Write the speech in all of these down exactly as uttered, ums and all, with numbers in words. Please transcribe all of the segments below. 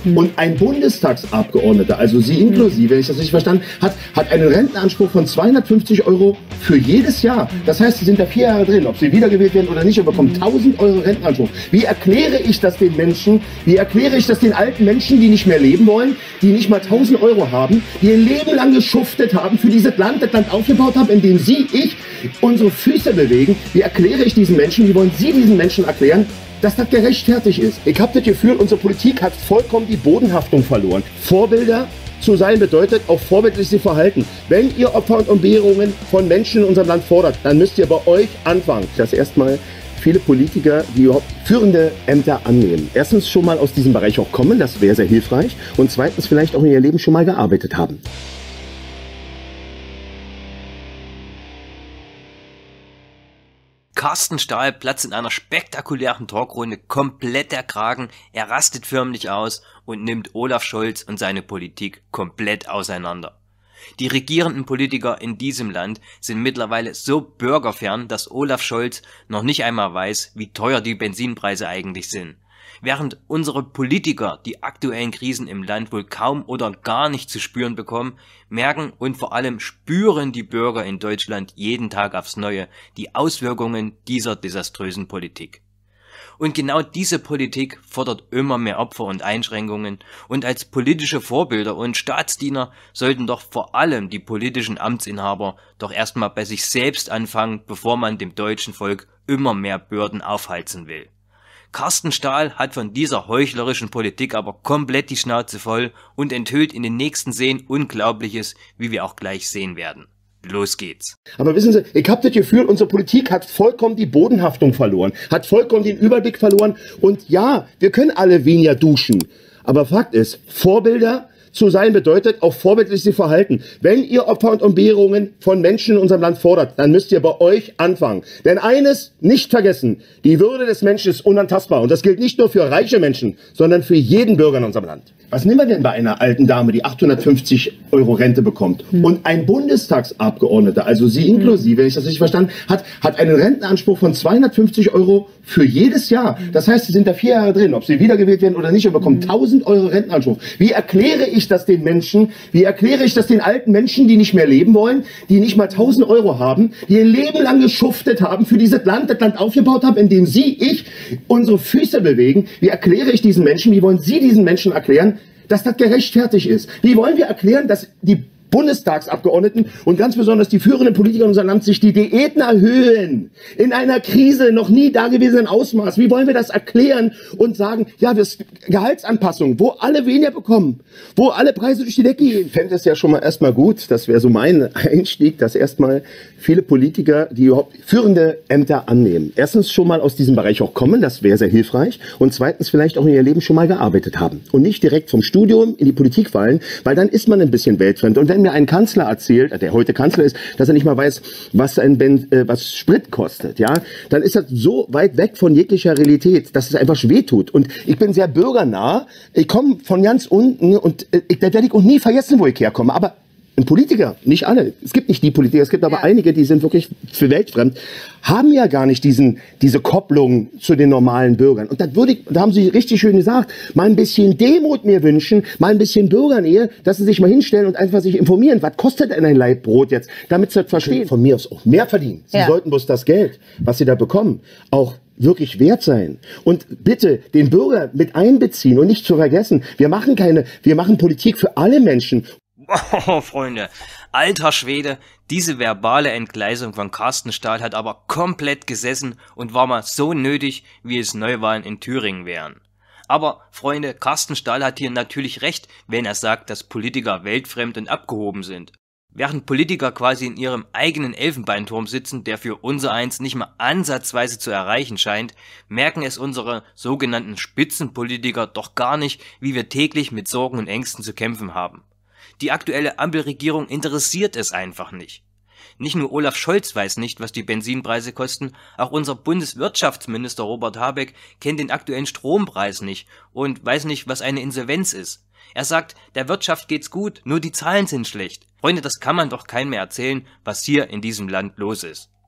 Und ein Bundestagsabgeordneter, also Sie inklusive, wenn ich das richtig verstanden habe, hat, hat einen Rentenanspruch von zweihundertfünfzig Euro für jedes Jahr. Das heißt, Sie sind da vier Jahre drin, ob Sie wiedergewählt werden oder nicht, und bekommen tausend Euro Rentenanspruch. Wie erkläre ich das den Menschen? Wie erkläre ich das den alten Menschen, die nicht mehr leben wollen, die nicht mal tausend Euro haben, die ihr Leben lang geschuftet haben für dieses Land, das Land aufgebaut haben, in dem Sie, ich, unsere Füße bewegen? Wie erkläre ich diesen Menschen, wie wollen Sie diesen Menschen erklären, dass das gerechtfertigt ist? Ich habe das Gefühl, unsere Politik hat vollkommen die Bodenhaftung verloren. Vorbilder zu sein bedeutet auch vorbildlich sich verhalten. Wenn ihr Opfer und Entbehrungen von Menschen in unserem Land fordert, dann müsst ihr bei euch anfangen. Das erstmal viele Politiker, die überhaupt führende Ämter annehmen. Erstens schon mal aus diesem Bereich auch kommen, das wäre sehr hilfreich. Und zweitens vielleicht auch in ihr Leben schon mal gearbeitet haben. Carsten Stahl platzt in einer spektakulären Talkrunde komplett der Kragen, er rastet förmlich aus und nimmt Olaf Scholz und seine Politik komplett auseinander. Die regierenden Politiker in diesem Land sind mittlerweile so bürgerfern, dass Olaf Scholz noch nicht einmal weiß, wie teuer die Benzinpreise eigentlich sind. Während unsere Politiker die aktuellen Krisen im Land wohl kaum oder gar nicht zu spüren bekommen, merken und vor allem spüren die Bürger in Deutschland jeden Tag aufs Neue die Auswirkungen dieser desaströsen Politik. Und genau diese Politik fordert immer mehr Opfer und Einschränkungen, und als politische Vorbilder und Staatsdiener sollten doch vor allem die politischen Amtsinhaber doch erstmal bei sich selbst anfangen, bevor man dem deutschen Volk immer mehr Bürden aufhalsen will. Carsten Stahl hat von dieser heuchlerischen Politik aber komplett die Schnauze voll und enthüllt in den nächsten Szenen Unglaubliches, wie wir auch gleich sehen werden. Los geht's. Aber wissen Sie, ich habe das Gefühl, unsere Politik hat vollkommen die Bodenhaftung verloren, hat vollkommen den Überblick verloren. Und ja, wir können alle weniger duschen. Aber Fakt ist, Vorbilder zu sein bedeutet auch vorbildlich sich verhalten. Wenn ihr Opfer und Entbehrungen von Menschen in unserem Land fordert, dann müsst ihr bei euch anfangen. Denn eines nicht vergessen, die Würde des Menschen ist unantastbar. Und das gilt nicht nur für reiche Menschen, sondern für jeden Bürger in unserem Land. Was nehmen wir denn bei einer alten Dame, die achthundertfünfzig Euro Rente bekommt? Hm. Und ein Bundestagsabgeordneter, also Sie inklusive, wenn ich das richtig verstanden habe, hat, hat einen Rentenanspruch von zweihundertfünfzig Euro für jedes Jahr. Das heißt, Sie sind da vier Jahre drin, ob Sie wiedergewählt werden oder nicht, und bekommen tausend Euro Rentenanspruch. Wie erkläre ich das den Menschen? Wie erkläre ich das den alten Menschen, die nicht mehr leben wollen, die nicht mal tausend Euro haben, die ihr Leben lang geschuftet haben für dieses Land, das Land aufgebaut haben, in dem Sie, ich, unsere Füße bewegen? Wie erkläre ich diesen Menschen, wie wollen Sie diesen Menschen erklären, dass das gerechtfertigt ist? Wie wollen wir erklären, dass die Bundestagsabgeordneten und ganz besonders die führenden Politiker in unserem Land sich die Diäten erhöhen in einer Krise noch nie dagewesenen Ausmaß? Wie wollen wir das erklären und sagen, ja, das Gehaltsanpassung, wo alle weniger bekommen, wo alle Preise durch die Decke gehen? Ich fände es ja schon mal erstmal gut, das wäre so mein Einstieg, dass erstmal viele Politiker, die überhaupt führende Ämter annehmen, erstens schon mal aus diesem Bereich auch kommen, das wäre sehr hilfreich, und zweitens vielleicht auch in ihr Leben schon mal gearbeitet haben und nicht direkt vom Studium in die Politik fallen, weil dann ist man ein bisschen weltfremd. Und wenn mir ein Kanzler erzählt, der heute Kanzler ist, dass er nicht mal weiß, was ein ben, äh, was Sprit kostet, ja, dann ist das so weit weg von jeglicher Realität, dass es einfach wehtut. Und ich bin sehr bürgernah, ich komme von ganz unten, und äh, ich, da werde ich auch nie vergessen, wo ich herkomme. Aber ein Politiker, nicht alle, es gibt nicht die Politiker, es gibt aber ja einige, die sind wirklich für weltfremd, haben ja gar nicht diesen, diese Kopplung zu den normalen Bürgern. Und das würde ich, da haben Sie richtig schön gesagt, mal ein bisschen Demut mir wünschen, mal ein bisschen Bürgernähe, dass Sie sich mal hinstellen und einfach sich informieren. Was kostet denn ein Laib Brot jetzt? Damit Sie das verstehen. Von mir aus auch mehr verdienen. Sie ja. sollten bloß das Geld, was Sie da bekommen, auch wirklich wert sein. Und bitte den Bürger mit einbeziehen und nicht zu vergessen, wir machen keine, wir machen Politik für alle Menschen. Oh, Freunde, alter Schwede, diese verbale Entgleisung von Carsten Stahl hat aber komplett gesessen und war mal so nötig, wie es Neuwahlen in Thüringen wären. Aber, Freunde, Carsten Stahl hat hier natürlich recht, wenn er sagt, dass Politiker weltfremd und abgehoben sind. Während Politiker quasi in ihrem eigenen Elfenbeinturm sitzen, der für unsereins nicht mal ansatzweise zu erreichen scheint, merken es unsere sogenannten Spitzenpolitiker doch gar nicht, wie wir täglich mit Sorgen und Ängsten zu kämpfen haben. Die aktuelle Ampelregierung interessiert es einfach nicht. Nicht nur Olaf Scholz weiß nicht, was die Benzinpreise kosten, auch unser Bundeswirtschaftsminister Robert Habeck kennt den aktuellen Strompreis nicht und weiß nicht, was eine Insolvenz ist. Er sagt, der Wirtschaft geht's gut, nur die Zahlen sind schlecht. Freunde, das kann man doch keinem mehr erzählen, was hier in diesem Land los ist.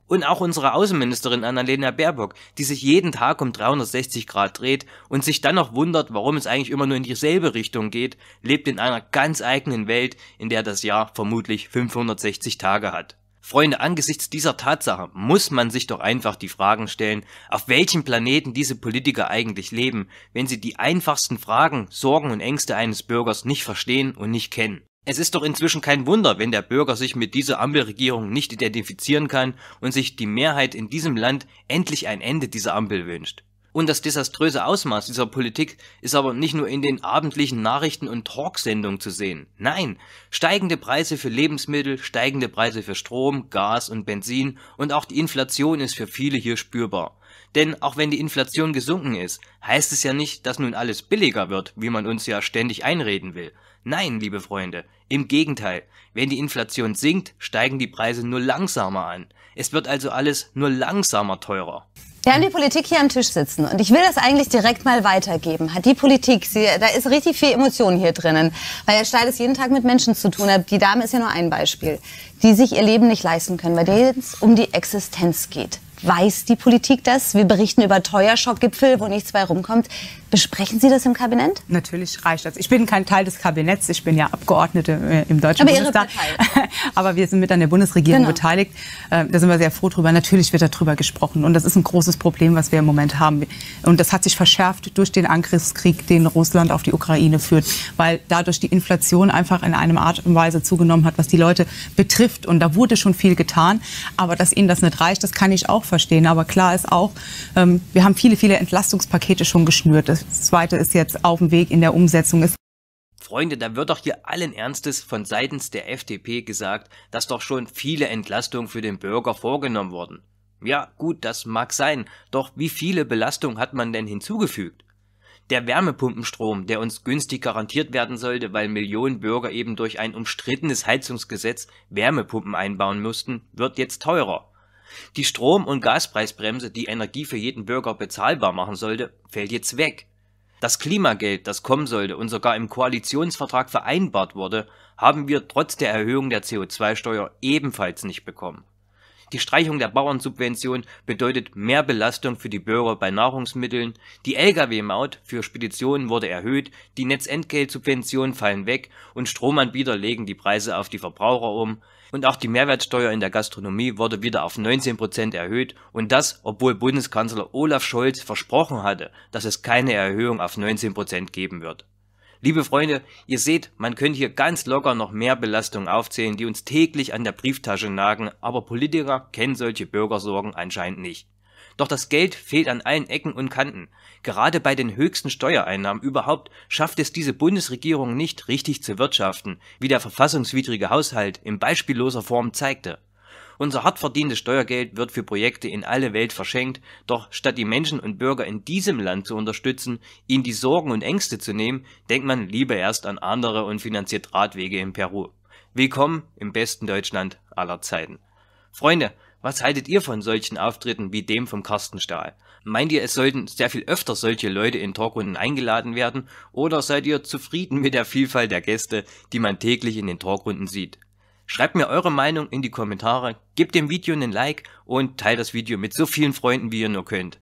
Und auch unsere Außenministerin Annalena Baerbock, die sich jeden Tag um dreihundertsechzig Grad dreht und sich dann noch wundert, warum es eigentlich immer nur in dieselbe Richtung geht, lebt in einer ganz eigenen Welt, in der das Jahr vermutlich fünfhundertsechzig Tage hat. Freunde, angesichts dieser Tatsache muss man sich doch einfach die Fragen stellen, auf welchem Planeten diese Politiker eigentlich leben, wenn sie die einfachsten Fragen, Sorgen und Ängste eines Bürgers nicht verstehen und nicht kennen. Es ist doch inzwischen kein Wunder, wenn der Bürger sich mit dieser Ampelregierung nicht identifizieren kann und sich die Mehrheit in diesem Land endlich ein Ende dieser Ampel wünscht. Und das desaströse Ausmaß dieser Politik ist aber nicht nur in den abendlichen Nachrichten und Talksendungen zu sehen. Nein, steigende Preise für Lebensmittel, steigende Preise für Strom, Gas und Benzin und auch die Inflation ist für viele hier spürbar. Denn auch wenn die Inflation gesunken ist, heißt es ja nicht, dass nun alles billiger wird, wie man uns ja ständig einreden will. Nein, liebe Freunde, im Gegenteil, wenn die Inflation sinkt, steigen die Preise nur langsamer an. Es wird also alles nur langsamer teurer. Wir haben die Politik hier am Tisch sitzen und ich will das eigentlich direkt mal weitergeben. Hat die Politik, sie, da ist richtig viel Emotion hier drinnen, weil Herr Steil es jeden Tag mit Menschen zu tun hat. Die Dame ist ja nur ein Beispiel, die sich ihr Leben nicht leisten können, bei denen es um die Existenz geht. Weiß die Politik das? Wir berichten über Teuerschockgipfel, wo nichts bei rumkommt. Besprechen Sie das im Kabinett? Natürlich reicht das. Ich bin kein Teil des Kabinetts, ich bin ja Abgeordnete äh, im Deutschen Aber Bundestag. Ihre Partei. Aber wir sind mit an der Bundesregierung Genau. beteiligt. Äh, da sind wir sehr froh drüber. Natürlich wird darüber gesprochen. Und das ist ein großes Problem, was wir im Moment haben. Und das hat sich verschärft durch den Angriffskrieg, den Russland auf die Ukraine führt. Weil dadurch die Inflation einfach in einer Art und Weise zugenommen hat, was die Leute betrifft. Und da wurde schon viel getan. Aber dass ihnen das nicht reicht, das kann ich auch verstehen. Aber klar ist auch, ähm, wir haben viele, viele Entlastungspakete schon geschnürt. Das Zweite ist jetzt auf dem Weg in der Umsetzung. Freunde, da wird doch hier allen Ernstes von seitens der F D P gesagt, dass doch schon viele Entlastungen für den Bürger vorgenommen wurden. Ja, gut, das mag sein, doch wie viele Belastungen hat man denn hinzugefügt? Der Wärmepumpenstrom, der uns günstig garantiert werden sollte, weil Millionen Bürger eben durch ein umstrittenes Heizungsgesetz Wärmepumpen einbauen mussten, wird jetzt teurer. Die Strom- und Gaspreisbremse, die Energie für jeden Bürger bezahlbar machen sollte, fällt jetzt weg. Das Klimageld, das kommen sollte und sogar im Koalitionsvertrag vereinbart wurde, haben wir trotz der Erhöhung der C O zwei Steuer ebenfalls nicht bekommen. Die Streichung der Bauernsubvention bedeutet mehr Belastung für die Bürger bei Nahrungsmitteln, die L K W-Maut für Speditionen wurde erhöht, die Netzentgeltsubventionen fallen weg und Stromanbieter legen die Preise auf die Verbraucher um und auch die Mehrwertsteuer in der Gastronomie wurde wieder auf neunzehn Prozent erhöht und das, obwohl Bundeskanzler Olaf Scholz versprochen hatte, dass es keine Erhöhung auf neunzehn Prozent geben wird. Liebe Freunde, ihr seht, man könnte hier ganz locker noch mehr Belastungen aufzählen, die uns täglich an der Brieftasche nagen, aber Politiker kennen solche Bürgersorgen anscheinend nicht. Doch das Geld fehlt an allen Ecken und Kanten. Gerade bei den höchsten Steuereinnahmen überhaupt schafft es diese Bundesregierung nicht, richtig zu wirtschaften, wie der verfassungswidrige Haushalt in beispielloser Form zeigte. Unser hart verdientes Steuergeld wird für Projekte in alle Welt verschenkt, doch statt die Menschen und Bürger in diesem Land zu unterstützen, ihnen die Sorgen und Ängste zu nehmen, denkt man lieber erst an andere und finanziert Radwege in Peru. Willkommen im besten Deutschland aller Zeiten. Freunde, was haltet ihr von solchen Auftritten wie dem vom Carsten Stahl? Meint ihr, es sollten sehr viel öfter solche Leute in Talkrunden eingeladen werden, oder seid ihr zufrieden mit der Vielfalt der Gäste, die man täglich in den Talkrunden sieht? Schreibt mir eure Meinung in die Kommentare, gebt dem Video einen Like und teilt das Video mit so vielen Freunden, wie ihr nur könnt.